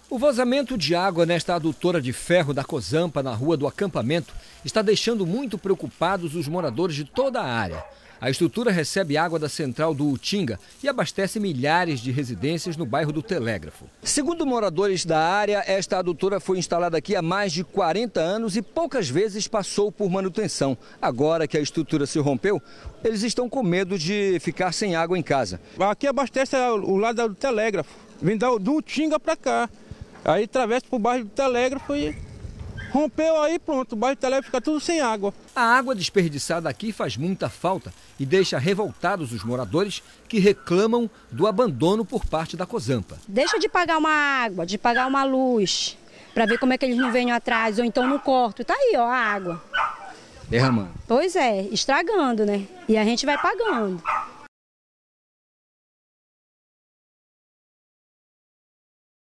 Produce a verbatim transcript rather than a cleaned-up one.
O vazamento de água nesta adutora de ferro da Cozampa, na rua do acampamento, está deixando muito preocupados os moradores de toda a área. A estrutura recebe água da central do Utinga e abastece milhares de residências no bairro do Telégrafo. Segundo moradores da área, esta adutora foi instalada aqui há mais de quarenta anos e poucas vezes passou por manutenção. Agora que a estrutura se rompeu, eles estão com medo de ficar sem água em casa. Aqui abastece o lado do Telégrafo, vem do Utinga para cá. Aí atravessa para o bairro do Telégrafo e rompeu aí, pronto, o bairro do Telégrafo fica tudo sem água. A água desperdiçada aqui faz muita falta e deixa revoltados os moradores que reclamam do abandono por parte da Cozampa. Deixa de pagar uma água, de pagar uma luz, para ver como é que eles não venham atrás, ou então no corto. Tá aí, ó, a água. Derramando. Pois é, estragando, né? E a gente vai pagando.